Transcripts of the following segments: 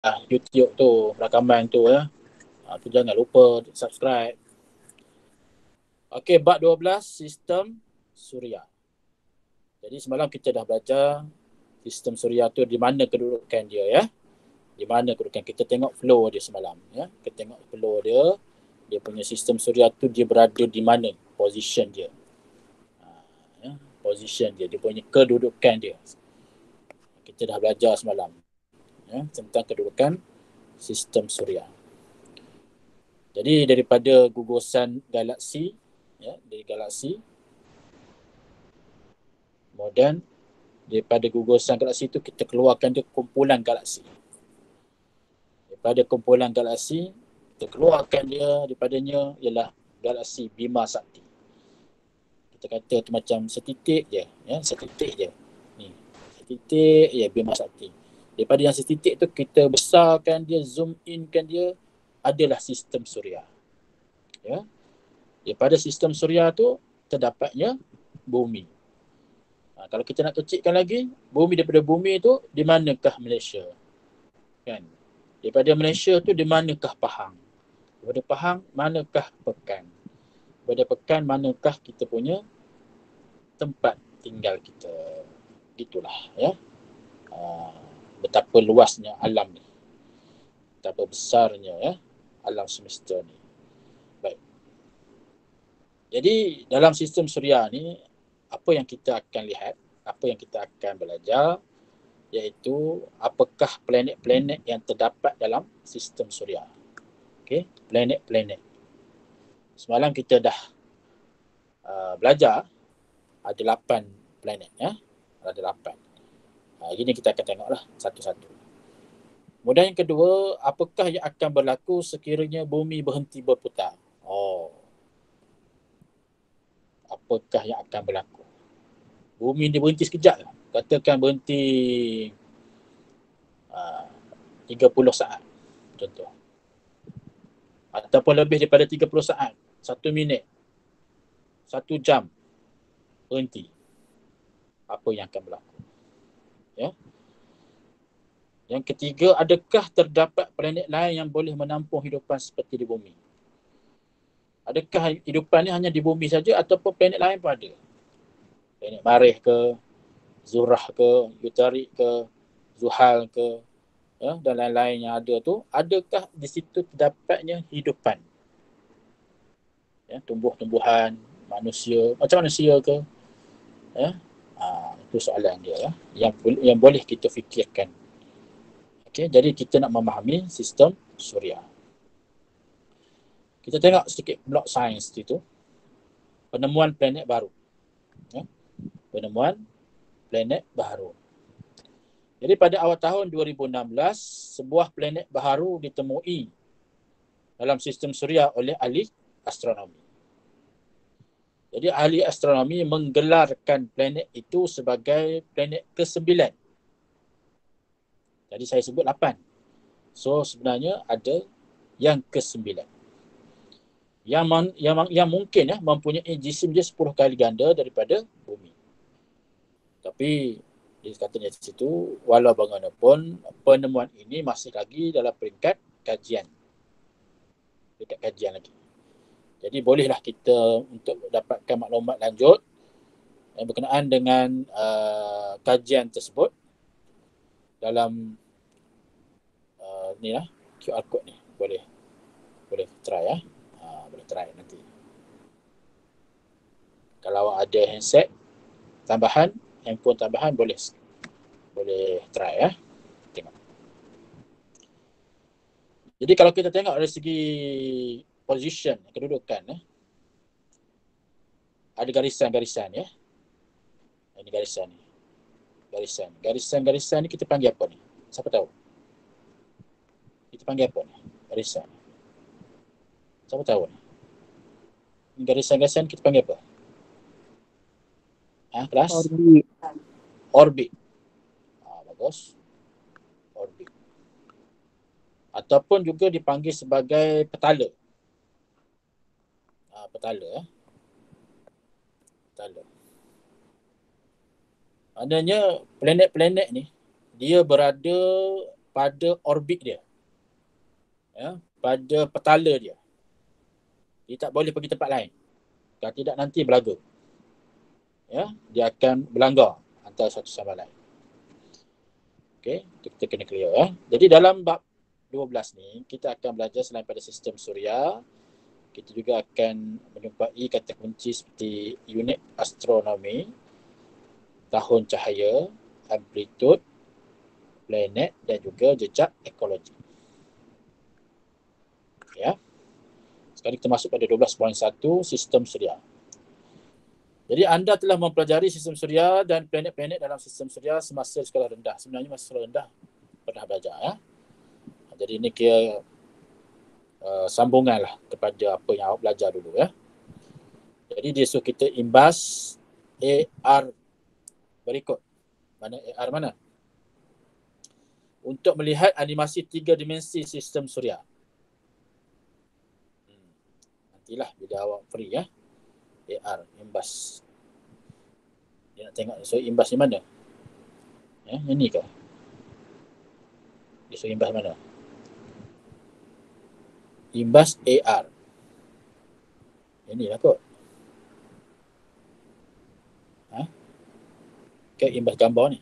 YouTube tu, rakaman tu ya. Tu jangan lupa subscribe. Okey, bab 12 sistem suria. Jadi semalam kita dah belajar sistem suria tu di mana kedudukan dia ya. Di mana kedudukan, kita tengok flow dia semalam ya. Kita tengok flow dia punya sistem suria tu dia berada di mana, position dia. Ya, position dia punya kedudukan dia. Kita dah belajar semalam ya, tentang kedudukan sistem suria. Jadi daripada gugusan galaksi ya, dari galaksi, kemudian daripada gugusan galaksi itu kita keluarkan dia kumpulan galaksi. Daripada kumpulan galaksi kita keluarkan dia, daripadanya ialah galaksi Bima Sakti. Kita kata tu macam setitik je ya, setitik je ni, setitik ya Bima Sakti. Daripada yang setitik tu kita besarkan dia, zoom inkan dia, adalah sistem suria ya. Daripada sistem suria tu terdapatnya bumi. Kalau kita nak kecilkan lagi, bumi, daripada bumi tu di manakah Malaysia? Kan? Daripada Malaysia tu di manakah Pahang? Daripada Pahang manakah Pekan? Daripada Pekan manakah kita punya tempat tinggal kita? Gitulah ya. Betapa luasnya alam ni. Betapa besarnya ya alam semesta ni. Baik. Jadi dalam sistem suria ni, apa yang kita akan lihat, apa yang kita akan belajar, iaitu apakah planet-planet yang terdapat dalam sistem suria. Okey, planet-planet. Semalam kita dah belajar ada 8 planet ya. Ada 8. Ini kita akan tengoklah satu-satu. Kemudian yang kedua, apakah yang akan berlaku sekiranya bumi berhenti berputar? Apakah yang akan berlaku? Bumi ni berhenti sekejap. Katakan berhenti 30 saat contoh. Ataupun lebih daripada 30 saat. 1 minit. 1 jam. Berhenti. Apa yang akan berlaku? Ya. Yang ketiga, adakah terdapat planet lain yang boleh menampung hidupan seperti di bumi? Adakah hidupan ni hanya di bumi saja ataupun planet lain pun ada? Planet Marikh ke, Zurah ke, Yutarik ke, Zuhal ke, ya, dan lain-lain yang ada tu, adakah di situ terdapatnya hidupan? Ya, tumbuh-tumbuhan, manusia, macam manusia ke? Ya, itu soalan dia ya, yang boleh kita fikirkan. Okay, jadi kita nak memahami sistem suria. Kita tengok sedikit blok sains itu. Penemuan planet baru. Ya, penemuan planet baru. Jadi pada awal tahun 2016, sebuah planet baru ditemui dalam sistem suria oleh ahli astronomi. Jadi ahli astronomi menggelarkan planet itu sebagai planet ke-9. Jadi saya sebut 8. So sebenarnya ada yang ke-9. Yang mungkin ya mempunyai jisim dia 10 kali ganda daripada bumi. Tapi dia katanya di situ, walau bagaimanapun penemuan ini masih lagi dalam peringkat kajian. Peringkat kajian lagi. Jadi bolehlah kita untuk dapatkan maklumat lanjut yang berkenaan dengan kajian tersebut dalam ni lah, QR code ni. Boleh try ya. Boleh try nanti. Kalau ada handset tambahan, handphone tambahan, boleh try ya. Tengok. Jadi kalau kita tengok dari segi position, kedudukan ada garisan-garisan ya. Ini garisan ni. Garisan ni kita panggil apa ni? Siapa tahu? Kita panggil apa ni? Garisan. Siapa tahu ni? Garisan-garisan kita panggil apa? Kelas? Orbit. Bagus. Orbit. Ataupun juga dipanggil sebagai petala. Petala. Maknanya planet-planet ni dia berada pada orbit dia, ya, pada petala dia. Dia tak boleh pergi tempat lain. Kalau tidak nanti belaga. Ya, dia akan berlanggar antara satu sama lain. Okey, kita kena clear ya. Jadi dalam bab 12 ni kita akan belajar selain pada sistem suria, kita juga akan menjumpai kata kunci seperti unit astronomi, tahun cahaya, amplitude, planet dan juga jejak ekologi. Ya. Sekarang kita masuk pada 12.1 sistem suria. Jadi anda telah mempelajari sistem suria dan planet-planet dalam sistem suria semasa sekolah rendah. Sebenarnya masa sekolah rendah pernah belajar ya. Jadi ini kira sambungan lah kepada apa yang awak belajar dulu ya. Jadi dia suruh kita imbas AR berikut. Mana AR mana? Untuk melihat animasi 3 dimensi sistem suria. Nantilah bila awak free ya. AR imbas. Dia nak tengok so imbas di mana? Ya, yang ni ke? Dia so imbas mana? Imbas AR. Yang ni lah kot. Ke imbas gambar ni.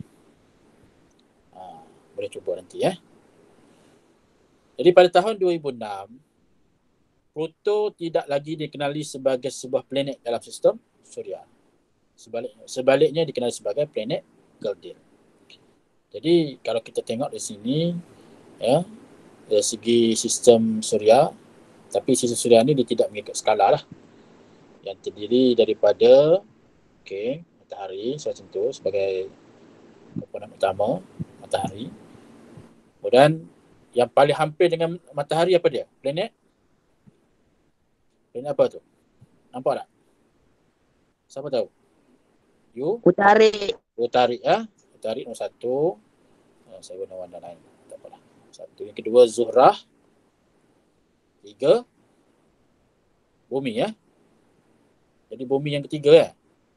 Boleh cuba nanti ya. Jadi pada tahun 2006, Pluto tidak lagi dikenali sebagai sebuah planet dalam sistem suria. Sebaliknya dikenali sebagai planet Galileo. Jadi kalau kita tengok di sini ya, dari segi sistem suria, tapi sistem suria ni dia tidak mengikut skala lah. Yang terdiri daripada matahari macam tu sebagai komponen utama, matahari. Kemudian yang paling hampir dengan matahari apa dia? Planet apa tu? Nampak tak? Siapa tahu? Utari. Ya. Utari nombor 1. Saya guna warna lain. Tak apalah. 1. Yang kedua Zuhrah. 3. Bumi ya. Jadi bumi yang ketiga ya.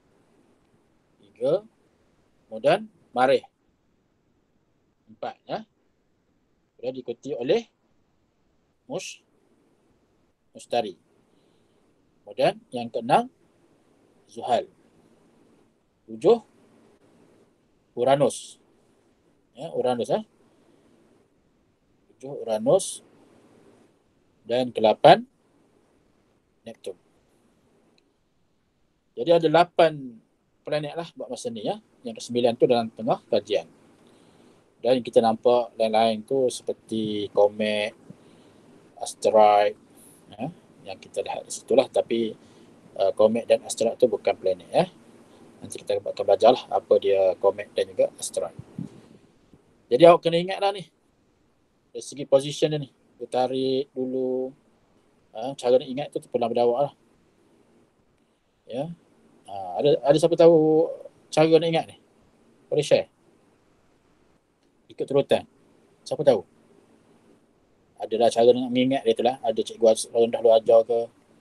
3. Kemudian Marikh. 4 ya. Kemudian diikuti oleh Mustari. Kemudian yang ke-6 Zuhal. 7 Uranus. Ya, Uranus ya. 7 Uranus. Dan ke-8 Neptun. Jadi ada 8 planet lah buat masa ni ya. Yang ke-9 tu dalam tengah kajian. Dan kita nampak lain-lain tu seperti komet, asteroid ya, yang kita lihat di situ lah. Tapi komet dan asteroid tu bukan planet ya. Nanti kita akan belajar lah apa dia komet dan juga asteroid. Jadi awak kena ingat lah ni. Dari segi position dia ni. Dia tarik dulu. Cara nak ingat tu pernah pada awak lah. Ya. Ada siapa tahu cara nak ingat ni? Boleh share? Ikut turutan. Siapa tahu? Adalah cara nak mengingat dia tu lah. Ada cikgu rendah lu ajar ke?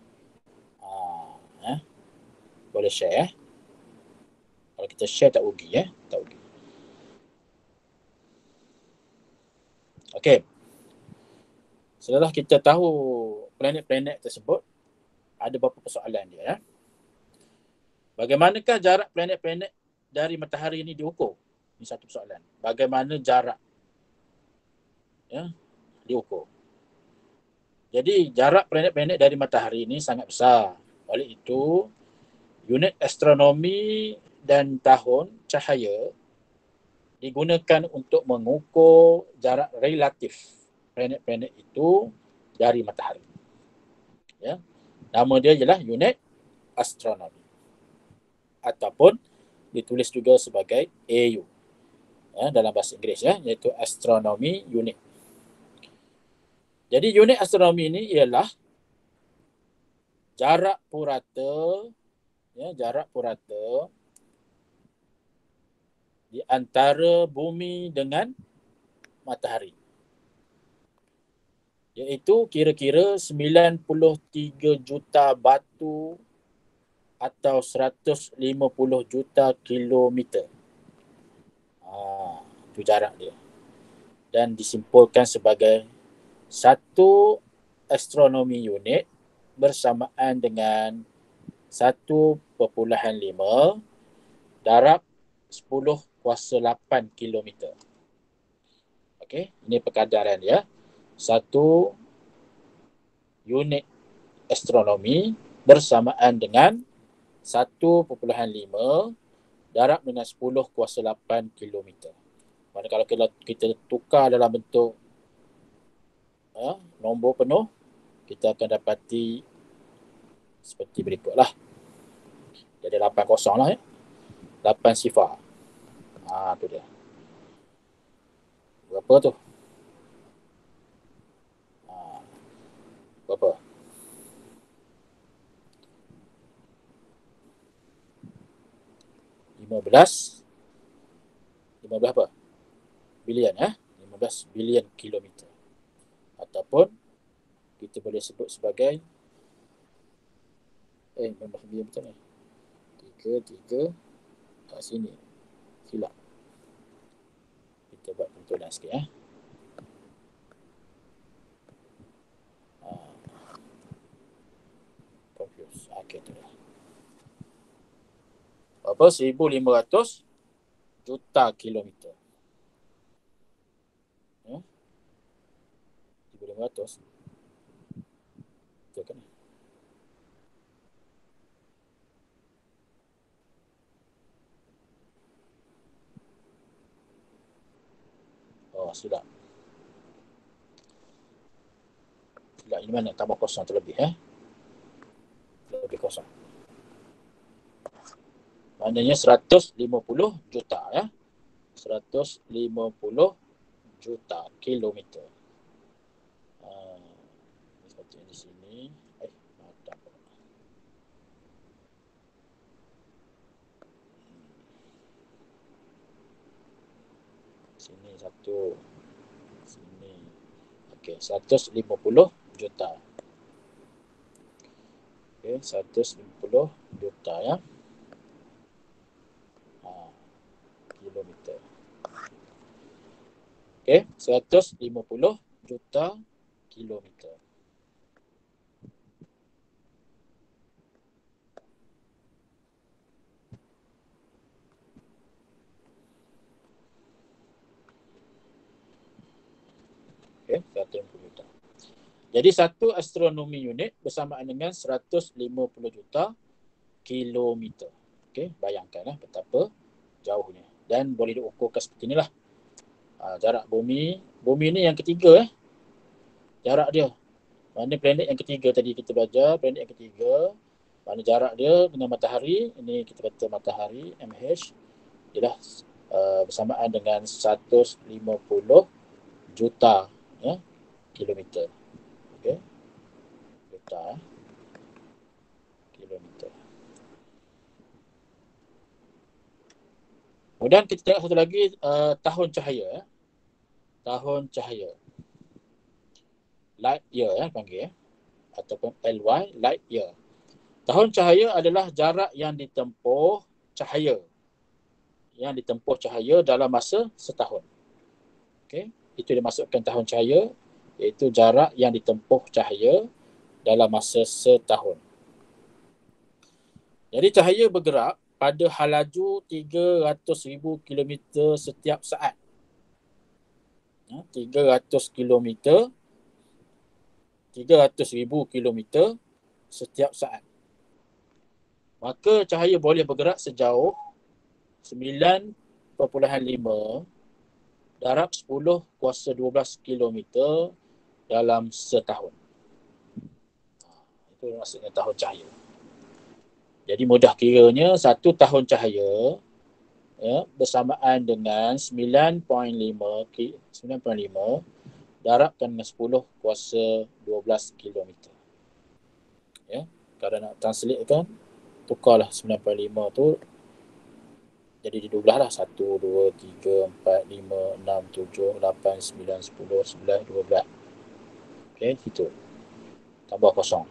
Boleh share ya. Kalau kita share tak rugi ya. Tak rugi. Okey. Setelah kita tahu planet-planet tersebut, ada beberapa persoalan dia ya. Bagaimanakah jarak planet-planet dari matahari ini diukur? Ini satu persoalan. Bagaimana jarak ya, diukur? Jadi jarak planet-planet dari matahari ini sangat besar. Oleh itu, unit astronomi dan tahun cahaya digunakan untuk mengukur jarak relatif planet-planet itu dari matahari. Ya. Nama dia ialah unit astronomi. Ataupun ditulis juga sebagai AU. Ya, dalam bahasa Inggeris ya, iaitu astronomy unit. Jadi unit astronomi ini ialah jarak purata di antara bumi dengan matahari. Iaitu kira-kira 93 juta batu atau 150 juta kilometer. Itu jarak dia. dan disimpulkan sebagai satu astronomi unit bersamaan dengan 1.5 darab 10⁸ kilometer. Okey, ini perkadaran ya. Satu unit astronomi bersamaan dengan 1.5 darab dengan 10⁸ kilometer. Mana kalau kita tukar dalam bentuk nombor penuh, kita akan dapati seperti berikutlah. Jadi 80 lah ya. 8 sifar. Tu dia. Berapa tu? Berapa? Lima belas apa? Bilion 15 bilion kilometer. Ataupun kita boleh sebut sebagai 15 bilion betul ni. 3 sini. Silap. Kita buat pentulan sikit confuse. Okey tu dah. Apa? 1,500 juta kilometer. 1,500. Betul kan? Silap. Silap ini mana? Tambah kosong terlebih lebih kosong. Maknanya 150 juta 150 juta kilometer. Sepatutnya di sini. Sini satu. Sini. Okey, 150 juta. Okey, 150 juta kilometer. Okey, 150 juta kilometer. Okey, 150 juta. Jadi satu astronomi unit bersamaan dengan 150 juta kilometer. Okey, bayangkanlah betapa jauhnya. Dan boleh diukurkan seperti inilah. Jarak bumi ni yang ketiga jarak dia. Mana planet yang ketiga tadi kita belajar, planet yang ketiga, mana jarak dia dengan matahari, ini kita kata matahari MH, ialah bersamaan dengan 150 juta kilometer. Okey. Juta kilometer. Kemudian kita tengok satu lagi tahun cahaya. Tahun cahaya. Light year panggil ataupun LY, light year. Tahun cahaya adalah jarak yang ditempuh cahaya. Yang ditempuh cahaya dalam masa setahun. Okey, itu dimasukkan tahun cahaya, iaitu jarak yang ditempuh cahaya dalam masa setahun. Jadi cahaya bergerak pada halaju 300,000 km setiap saat. 300,000 km setiap saat. Maka cahaya boleh bergerak sejauh 9.5 darab 10 kuasa 12 km dalam setahun. Itu maksudnya tahun cahaya. Jadi mudah kiranya satu tahun cahaya bersamaan dengan 9.5 darabkan dengan 10 kuasa 12 km. Kalau nak translate kan, tukarlah 9.5 tu jadi di 12 lah. 1, 2, 3, 4, 5, 6, 7, 8, 9, 10, 11, 12. Okey, itu. Tambah kosong.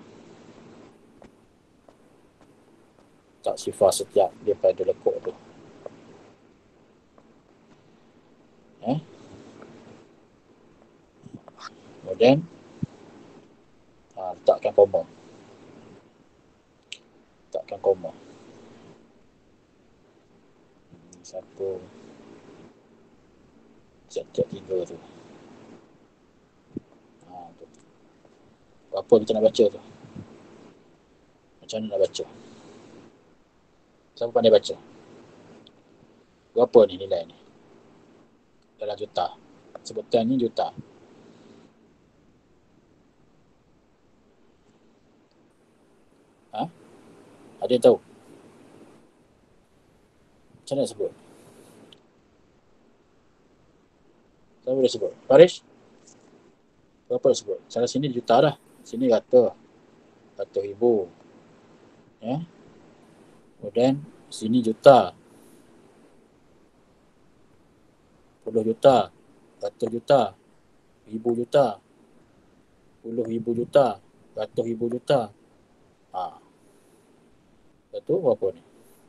Tak sifar setiap daripada lekuk tu. Kemudian letakkan koma. Satu, siap-siap 3 tu. Tu. Apa kita nak baca tu? Macam mana nak baca? Siapa pandai baca? Berapa ni nilai ni? Dalam juta. Sebutan ni juta. Ada yang tahu? Macam mana sebut? Siapa boleh sebut? Farish? Berapa dah sebut? Sana sini juta dah. Sini ratus ribu. Ya. Kemudian sini juta. 10 juta. 100 juta. 1000 juta. 10,000 juta. 100,000 juta. Itu berapa ni?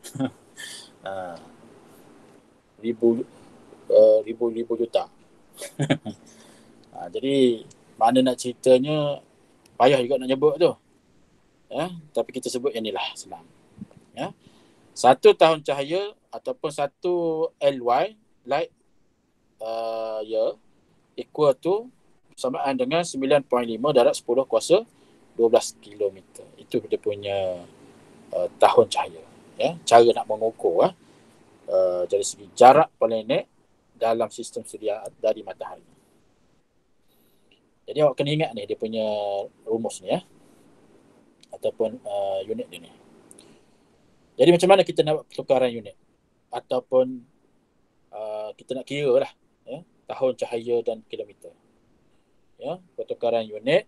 Ribu juta. Jadi mana nak ceritanya payah juga nak nyebut tu. Tapi kita sebut yang ni lah senang. 1 tahun cahaya ataupun 1 LY light year equal to bersamaan dengan 9.5 darab 10 kuasa 12 km. Itu dia punya tahun cahaya. Cara nak mengukur dari segi jarak planet dalam sistem suria dari matahari. Jadi awak kena ingat ni dia punya rumus ni ataupun unit dia ni. Jadi macam mana kita nak pertukaran unit ataupun kita nak kira lah tahun cahaya dan kilometer. Pertukaran unit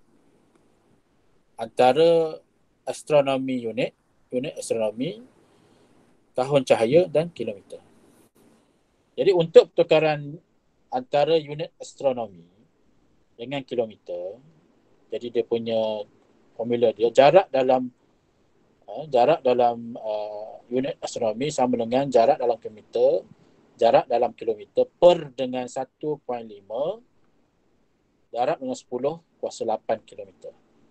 antara astronomi unit astronomi, tahun cahaya dan kilometer. Jadi untuk pertukaran antara unit astronomi dengan kilometer, jadi dia punya formula dia jarak dalam unit astronomi sama dengan jarak dalam kilometer, jarak dalam kilometer per dengan 1.5 darab dengan 10 kuasa 8 kilometer.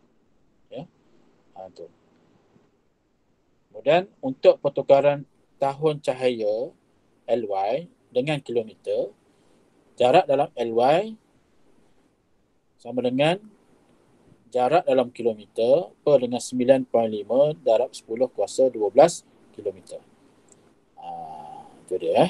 Tu. Kemudian untuk pertukaran tahun cahaya LY dengan kilometer, jarak dalam LY sama dengan jarak dalam kilometer per dengan 9.5 darab 10 kuasa 12 kilometer. Itu dia.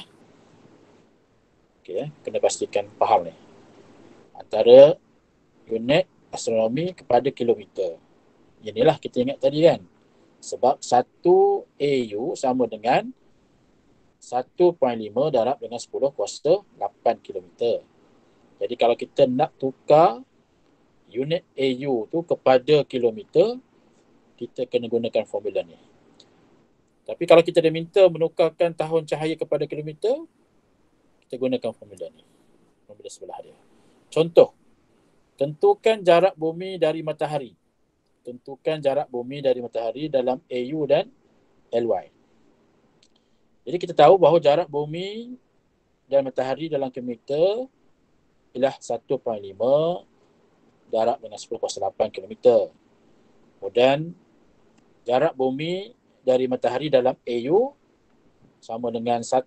Okey, kena pastikan faham ni. Antara unit astronomi kepada kilometer. Inilah kita ingat tadi kan. Sebab 1 AU sama dengan 1.5 darab dengan 10 kuasa 8 km. Jadi kalau kita nak tukar unit AU tu kepada kilometer, kita kena gunakan formula ni. Tapi kalau kita dah minta menukarkan tahun cahaya kepada kilometer, kita gunakan formula ni. Formula sebelah dia. Contoh, tentukan jarak bumi dari matahari. Tentukan jarak bumi dari matahari dalam AU dan LY. Jadi kita tahu bahawa jarak bumi dan matahari dalam kilometer ialah 1.5 darab dengan 10 kuasa 8 km. Kemudian jarak bumi dari matahari dalam AU sama dengan 1.5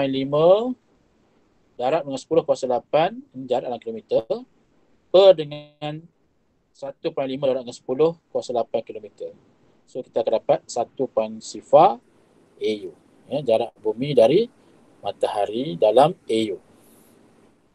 darab dengan 10 kuasa 8 jarak dalam kilometer per dengan 1.5 darab dengan 10 kuasa 8 km. So kita akan dapat 1.0 AU. Jarak bumi dari matahari dalam AU. Okey .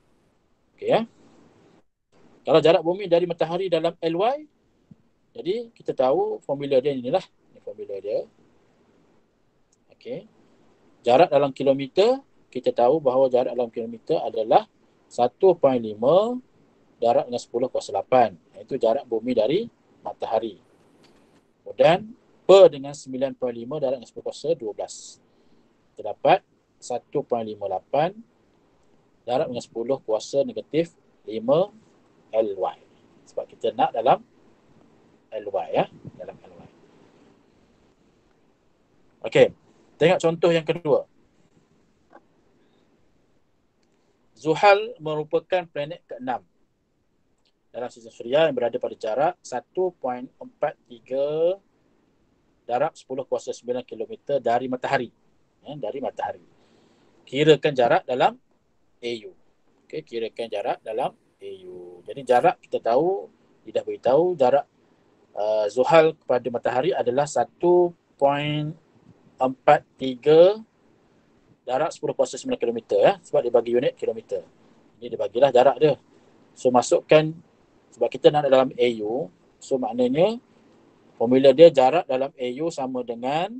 Kalau jarak bumi dari matahari dalam LY, jadi kita tahu formula dia inilah. Ini formula dia. Okey. Jarak dalam kilometer, kita tahu bahawa jarak dalam kilometer adalah 1.5 darab dengan 10 kuasa 8. Itu jarak bumi dari matahari. Kemudian per dengan 9.5 darab dengan 10 kuasa 12. Kita dapat 1.58 darab dengan 10 kuasa negatif 5 LY. Sebab kita nak dalam LY dalam LY. Okey, tengok contoh yang kedua. Zuhal merupakan planet ke-6 dalam sistem suria yang berada pada jarak 1.43 darab 10 kuasa 9 km dari matahari. Dari matahari. Kirakan jarak dalam AU. Okay, kirakan jarak dalam AU. Jadi jarak kita tahu, dia dah beritahu jarak Zuhal kepada matahari adalah 1.43 darab 10 kuasa 9 km ya, sebab dia bagi unit kilometer. Ini dia bagilah jarak dia. So masukkan, sebab kita nak dalam AU, so maknanya formula dia jarak dalam AU sama dengan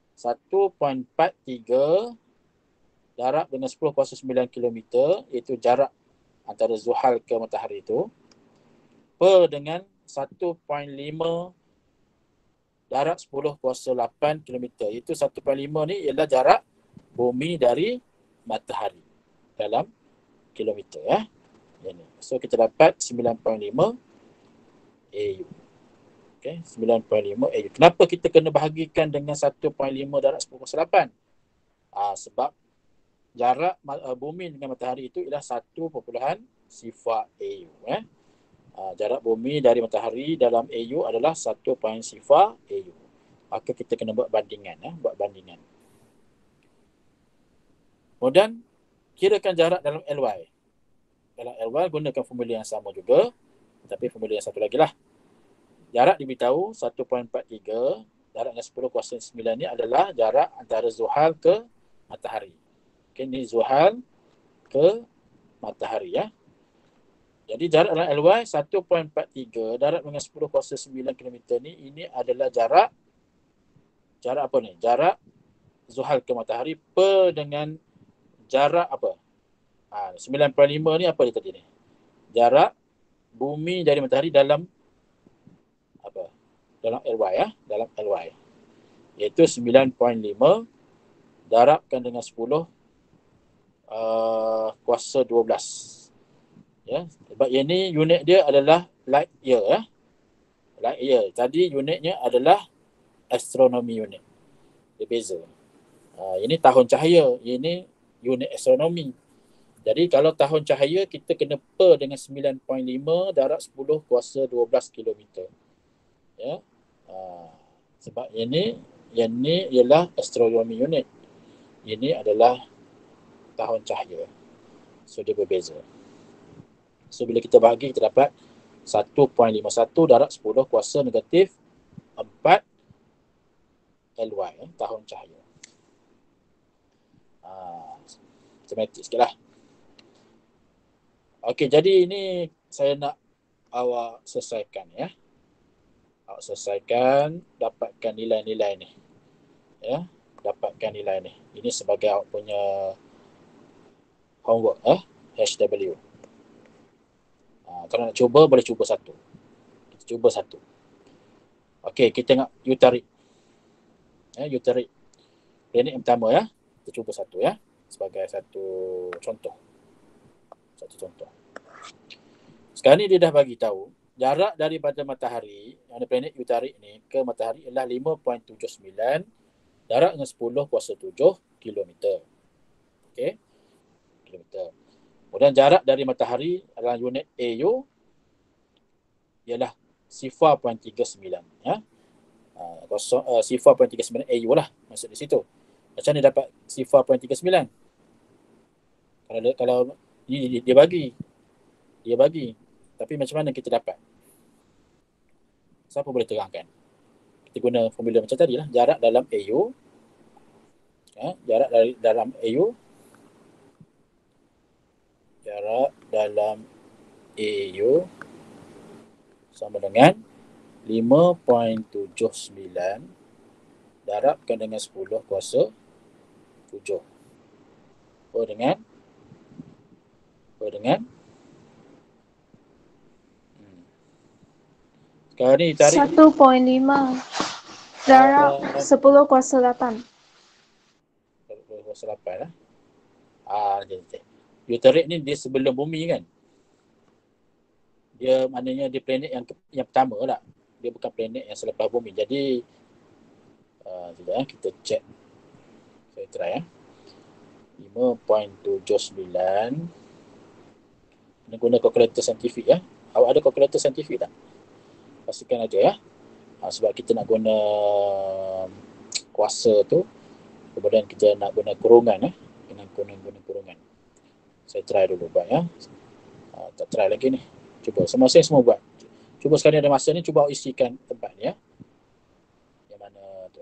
1.43 darab dengan 10 kuasa 9 km, iaitu jarak antara Zuhal ke matahari itu, per dengan 1.5 darab 10 kuasa 8 km. Itu 1.5 ni ialah jarak bumi dari matahari dalam kilometer ya. So kita dapat 9.5 AU. Okay, 9.5 AU. Kenapa kita kena bahagikan dengan 1.5 darab 10 kuasa 8? Sebab jarak bumi dengan matahari itu ialah 1 sifar AU. Jarak bumi dari matahari dalam AU adalah 1 sifar AU. Maka kita kena buat bandingan. Buat bandingan. Kemudian, kirakan jarak dalam LY. Dalam LY gunakan formula yang sama juga, tapi formula yang satu lagi lah. Jarak diberitahu 1.43 darab dengan 10 kuasa 9 ni adalah jarak antara Zuhal ke matahari. Okay, ni Zuhal ke matahari ya. Jadi jarak dalam LY 1.43 darab dengan 10 kuasa 9 km ni, ini adalah jarak apa ni? Jarak Zuhal ke matahari per dengan jarak apa? 9.5 ni apa dia tadi ni? Jarak bumi dari matahari dalam apa? Dalam LY ya, dalam LY. Iaitu 9.5 darabkan dengan 10 kuasa 12. Ya, sebab ini unit dia adalah light year ya. Light year. Tadi unitnya adalah astronomy unit. Dia beza. Ini tahun cahaya, ini unit astronomi. Jadi kalau tahun cahaya kita kena per dengan 9.5 darab 10 kuasa 12 km. Ya. Sebab ini yang ni ialah astronomy unit. Ini adalah tahun cahaya. So dia berbeza. So bila kita bahagi kita dapat 1.51 darab 10 kuasa negatif 4 LY tahun cahaya. Matematik sikit lah. Okey, jadi ini saya nak awak selesaikan ya. Awak selesaikan, dapatkan nilai-nilai ni. Ya, dapatkan nilai ni. Ini sebagai awak punya homework HW. Kalau nak cuba, boleh cuba satu. Kita cuba satu. Okey, kita tengok U tarik. U tarik. Planet yang pertama ya. Kita cuba satu ya. Sebagai satu contoh. Satu contoh. Sekarang ni dia dah bagi tahu jarak daripada matahari, yang planet U tarik ni ke matahari ialah 5.79 darab dengan 10 kuasa 7 km. Okey. Kilometer. Kemudian jarak dari matahari adalah unit AU ialah 0.39 ya. Sifar 0.39 AU lah maksud di situ. Macam ni dapat 0.39? Kalau dia bagi. Tapi macam mana kita dapat? Siapa boleh terangkan? Kita guna formula macam tadi lah. Jarak dalam AU. Jarak dalam AU. Jarak dalam AU sama dengan 5.79 darabkan dengan 10 kuasa 7. Per dengan sekarang ni tarik 1.5 darab 10 kuasa 8. 10 kuasa 8 lah. Dia tarik ni dia sebelum bumi kan. Dia maknanya dia planet yang pertama lah. Dia bukan planet yang selepas bumi. Jadi sekejap kita check. Saya try 5.79. Kena guna kalkulator saintifik ya. Awak ada kalkulator saintifik tak? Pastikan ada ya. Sebab kita nak guna kuasa tu, kemudian kita nak guna kurungan guna kurungan. Saya try dulu buat ya. Tak try lagi ni. Cuba semasa semua buat. Cuba sekali ada masa ni, cuba isikan tempat ni ya. Yang mana tu.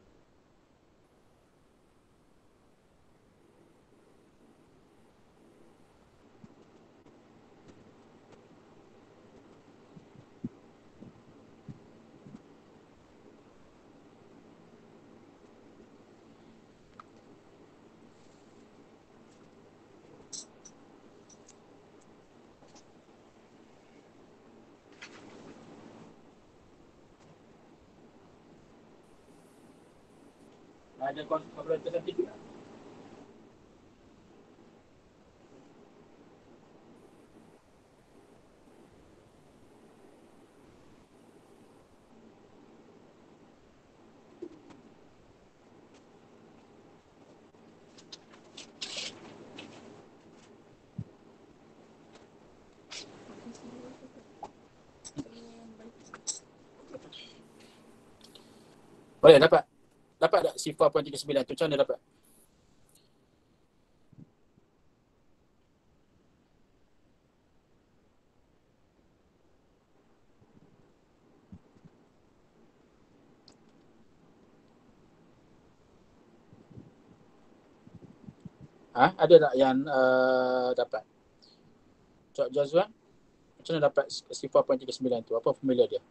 Ada kalkulator saintifik tak? Boleh dapat? Dapat tak sifar 0.39 tu? Macam mana dapat? Ada tak yang dapat? Cok Jazwan, macam mana dapat sifar 0.39 tu? Apa formula dia?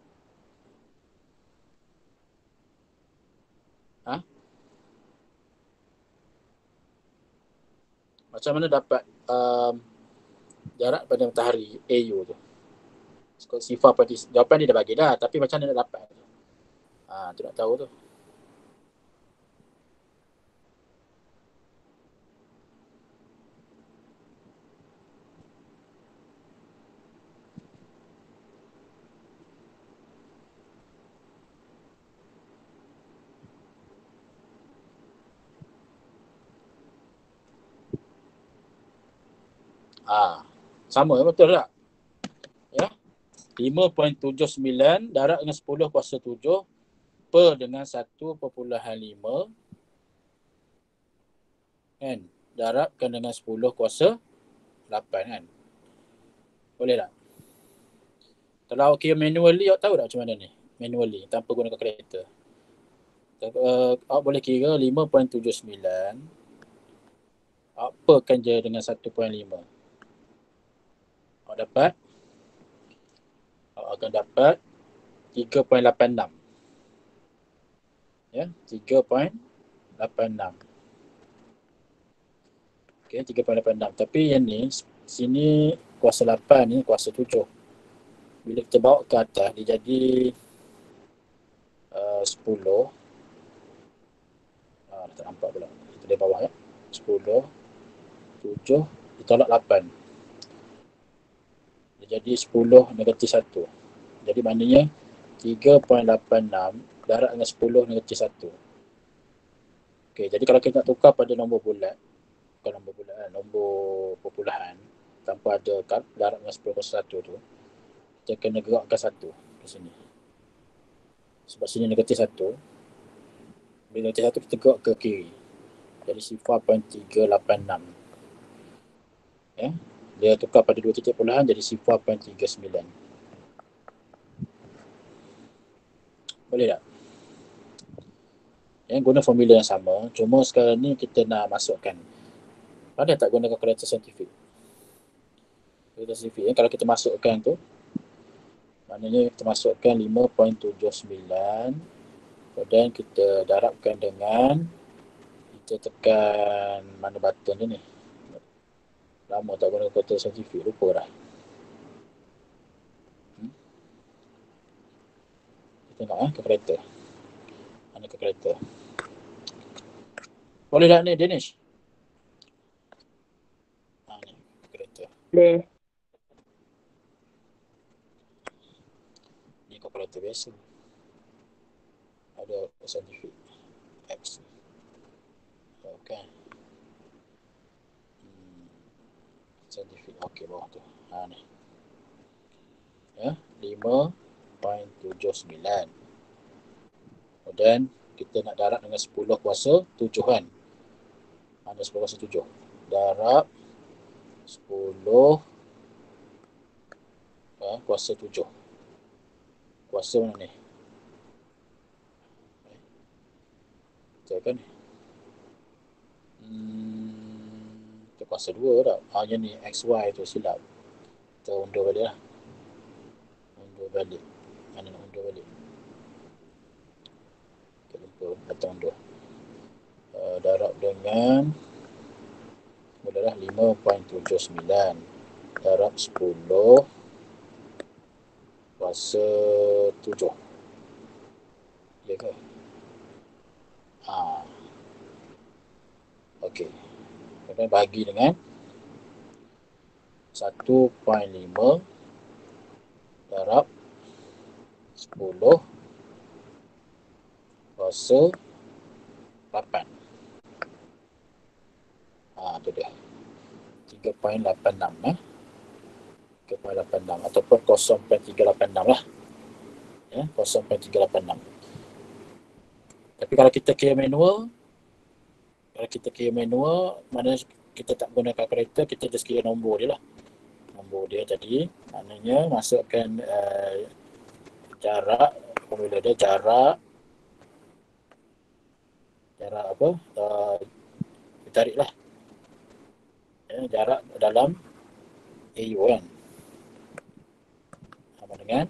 Macam mana dapat jarak pada matahari AU tu? Sifar jawapan dia dah bagi dah, tapi macam mana nak dapat? Tu nak tahu tu. Sama betul tak? Ya. 5.79 darab dengan 10 kuasa 7 per dengan 1.5 kan, darabkan dengan 10 kuasa 8 kan. Boleh tak? Kalau awak kira manually, awak tahu tak macam mana ni? Manually, tanpa guna kalkulator. Awak boleh kira 5.79 awak perkan je dengan 1.5. Awak akan dapat 3.86. Ya, 3.86. Okey, 3.86. Tapi yang ni, sini kuasa 8 ni kuasa 7. Bila kita bawa ke atas, dia jadi 10. Tak nampak pula. Kita dari bawah ya. 10, 7, ditolak 8. Dia jadi 10 negatif 1. Jadi maknanya 3.86 darab dengan 10 negatif 1. Okey, jadi kalau kita nak tukar pada nombor bulat, bukan nombor bulat, nombor perpuluhan, tanpa ada darab dengan 10 kuasa 1 tu, kita kena gerakkan 1 ke sini. Sebab sini negatif 1. Bila negatif 1 kita gerak ke kiri. Jadi sifar 0.386. Ya. Dia tukar pada 2 titik puluhan jadi sifar 0.39. Boleh tak? Yang guna formula yang sama, cuma sekarang ni kita nak masukkan. Ada tak guna kalkulator saintifik? Kalkulator saintifik ya, kalau kita masukkan tu, maknanya kita masukkan 5.79 dan kita darabkan dengan, kita tekan mana button tu ni. Lama tak guna kalkulator saintifik, lupa dah. Kita tengok kalkulator. Mana kalkulator? Boleh tak ni, Danish? Ni kalkulator. Boleh. Ni kalkulator biasa. Ada saintifik X. Okay. Saintifik. Okey, bawah tu. Ni. Ya, 5.79. Kemudian kita nak darab dengan 10 kuasa 7 kan. Mana 10 kuasa 7? Darab 10 kuasa 7. Kuasa mana ni? Betul kan? Itu kuasa 2 tak? Hanya ni XY tu silap. Kita undur balik lah. Undur balik. Mana nak undur balik? Kita lupa kata undur. Darab dengan mulalah 5.79 darab 10 kuasa 7. Ya ke? Okey. Kemudian bagi dengan 1.5 darab 10 kuasa 8. Tu dia. 3.86 3.86 ataupun 0.386 lah. Ya, 0.386. Tapi kalau kita kira manual, maknanya kita tak guna kalkulator, kita just kira nombor dia lah. Nombor dia tadi, maknanya masukkan jarak, formula dia jarak apa? Kita tarik lah. Ya, jarak dalam AU kan. Sama dengan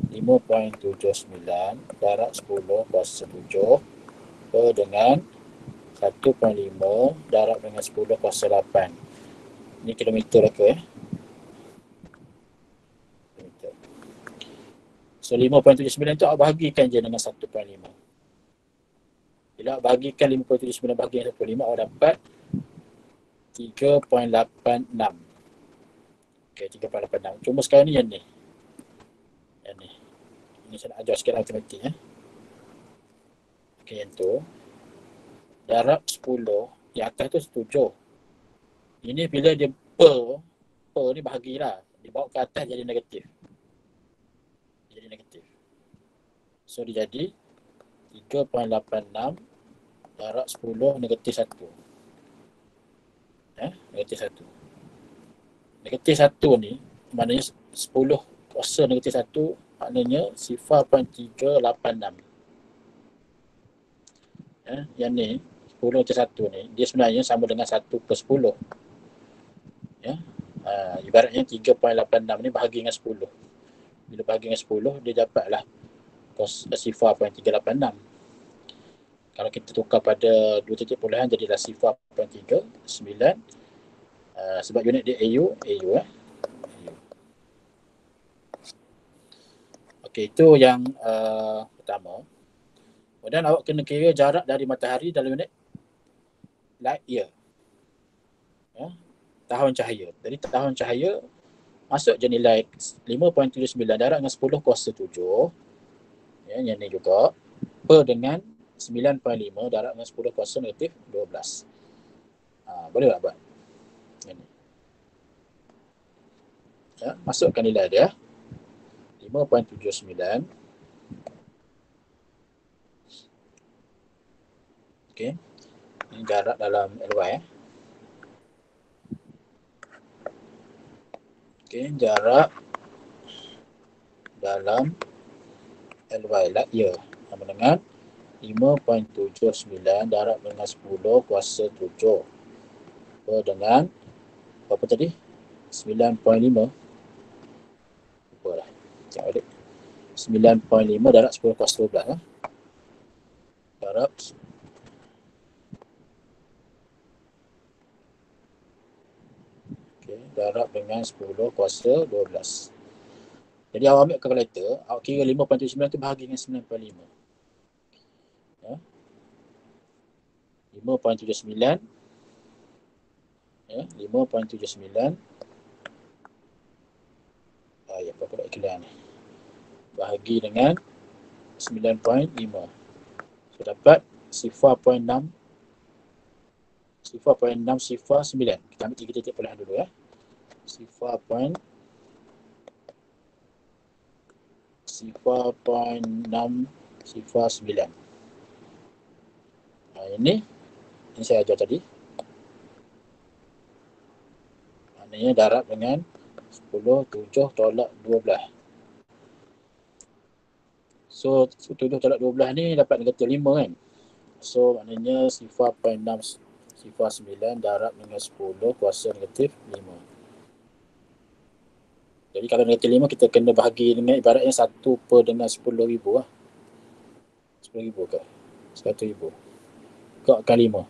5.79 darab 10 kuasa 7 per dengan 1.5 darab dengan 10 kuasa 8. Ini kilometer lah ke ya. Kilometer. So 5.79 tu awak bahagikan je dengan 1.5. Bila awak bahagikan 5.79 bahagi dengan 1.5, awak dapat 3.86. Okay, 3.86. Cuma sekarang ni yang ni. Yang ni. Ini saya nak ajar sikit matematik ya. Okay, yang tu. Darab 10, yang atas tu 7. Ini bila dia per ni bahagilah. Dibawa ke atas jadi negatif. So dia jadi 3.86 darab 10 negatif 1. Negatif 1. Negatif 1 ni maknanya 10 kuasa negatif 1 maknanya 0.386. Yang ni 10 negatif 1 ni dia sebenarnya sama dengan 1 per 10. Ibaratnya 3.86 ni bahagi dengan 10. Bila bahagi dengan 10 dia dapatlah 0.386. Kalau kita tukar pada 2 titik puluhan jadilah 0.39. Sebab unit dia AU. Okey, itu yang pertama. Kemudian awak kena kira jarak dari matahari dalam unit light year. Tahun cahaya. Jadi tahun cahaya masuk je nilai 5.79 darab dengan 10 kuasa 7. Yang ni juga per dengan 9.5 darab dengan 10 kuasa negatif 12. Boleh tak buat? Yang ni. Masukkan nilai dia. 5.79. Okey. Ini jarak dalam LY. Okey, jarak dalam LY light year sama dengan 5.79 darab dengan 10 kuasa 7 per dengan berapa tadi? 9.5. Lupalah. Cak balik. 9.5 darab 10 kuasa 12 darab darab dengan 10 kuasa 12. Jadi awak ambil kalkulator, awak kira 5.79 tu bahagi dengan 9.5. 5.79 5.79 apa pula iklan ni, bahagi dengan 9.5. So dapat 0.6 0.609. Kita ambil 3 titik puluhan dulu ya. 0.609 0.6, 0.9. Ini saya ajar tadi. Maknanya darab dengan 10, 7 tolak 12. So 7 tolak 12 ni dapat negatif 5 kan. So maknanya 0.6, 0.9 darab dengan 10 kuasa negatif 5. Jadi kalau negatif 5 kita kena bahagi dengan ibaratnya 1 per dengan 10,000 lah. 10,000 ke? 100,000. Gerakkan 5.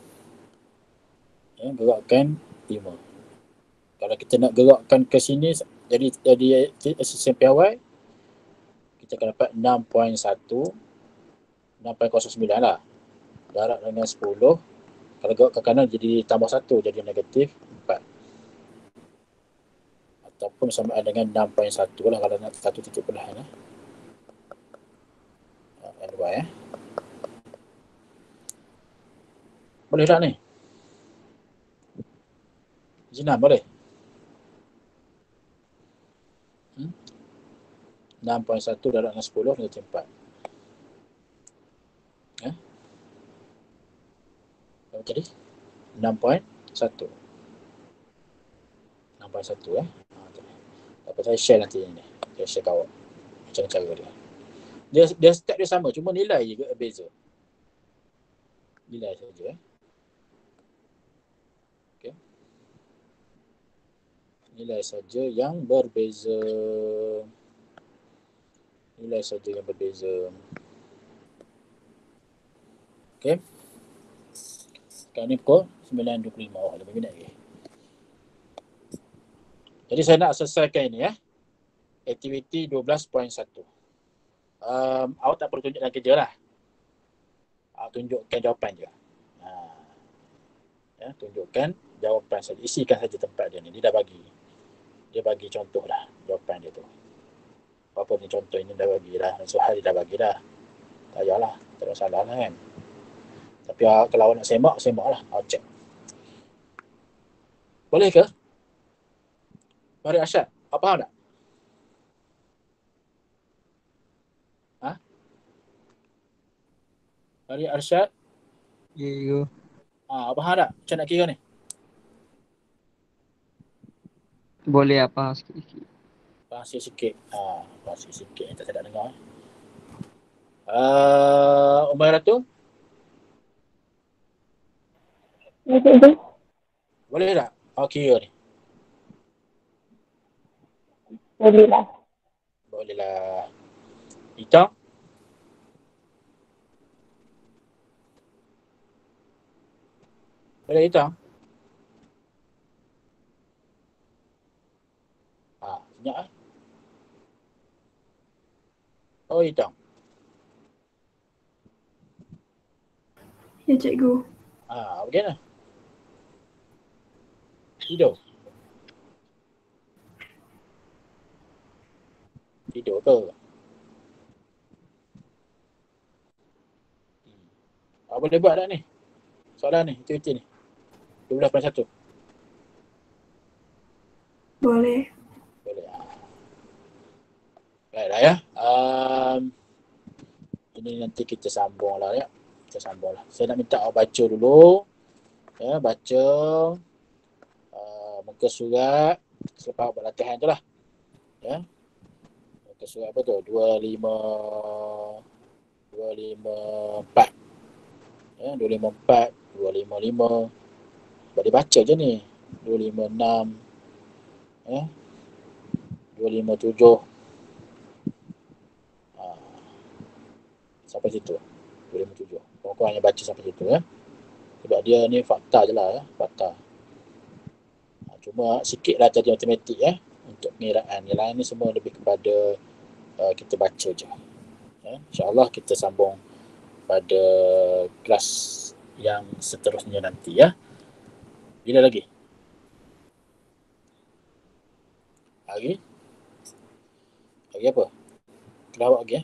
Ya, gerakkan 5. Kalau kita nak gerakkan ke sini jadi asisten piawai, kita akan dapat 6.1, 6.09 lah. Darab dengan 10. Kalau gerak ke kanan jadi tambah 1, jadi negatif 4. Ataupun sama ada dengan 6.1 lah kalau nak 1 titik perlahan lah. NY Boleh tak ni? Jinan boleh? 6.1 darab dengan 10 negatif 4. Apa tadi? 6.1. 6.1 Apa saya share nanti ni. Saya share kawan. Macam cara dia. Dia step dia sama, cuma nilai je beza. Nilai saja. Okay. Nilai saja yang berbeza. Nilai saja yang berbeza. Okey. Sekarang ni pukul 9.25. Oh, lebih minit lagi. Jadi saya nak selesaikan ini ya. Aktiviti 12.1. Awak tak perlu tunjukkan kerja lah. Tunjukkan jawapan je. Ya, tunjukkan jawapan saja. Isikan saja tempat dia ni. Dia dah bagi. Dia bagi contoh lah jawapan dia tu. Apa ni contoh ini dah bagi dah. Soal dia dah bagi dah. Tak payahlah. Tak ada masalah lah kan. Tapi kalau awak nak semak lah. Awak cek. Boleh ke? Mari Arsyad. Apa faham tak? Mari Arsyad. Ya. Apa faham tak? Macam nak kira ni? Boleh apa sikit-sikit. Pasir sikit. Pasir sikit. Tak saya tak dengar. Umairah tu? Boleh tak? Kira ni. Boleh lah. Boleh lah. Ita? Boleh Ita? Senyap lah. Oh Ita. Ya cikgu. Bagaimana? Tidur? Tidur ke? Boleh buat tak ni? Soalan ni, aktiviti ni. 12.1. Boleh. Boleh. Baiklah ya. Ini nanti kita sambung lah ya. Saya nak minta awak baca dulu. Ya, baca muka surat selepas buat latihan tu lah. Ya. Muka surat apa tu? 254. Ya, 254, 255. Sebab dia baca je ni. 256. Ya. 257. Sampai situ. 257. Korang hanya baca sampai situ ya. Sebab dia ni fakta je lah ya. Fakta. Cuma sikit lah tadi matematik ya. Untuk pengiraan. Yang lain ni semua lebih kepada kita baca je. Ya. InsyaAllah kita sambung pada kelas yang seterusnya nanti ya. Bila lagi? Hari apa? Kelawak lagi ya?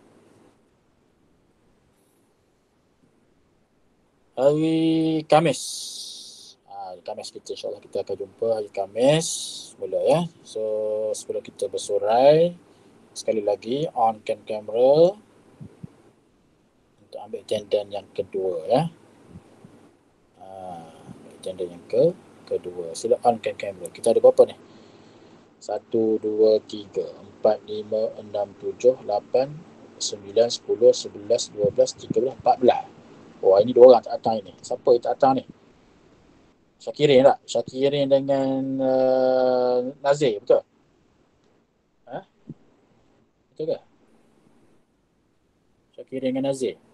Hari Khamis. Khamis kita insyaAllah kita akan jumpa hari Khamis mula ya. So sebelum kita bersorai, Sekali lagi, onkan kamera untuk ambil attendance yang kedua ya. Attendance yang kedua. Sila onkan kamera. Kita ada berapa ni? 1, 2, 3, 4, 5, 6, 7, 8, 9, 10, 11, 12, 13, 14. Oh, ini 2 orang tak datang ini. Siapa yang tak datang ni? Syakirin tak? Syakirin dengan Nazir, betul? Ha? Betul ke? Syakirin dengan Nazir.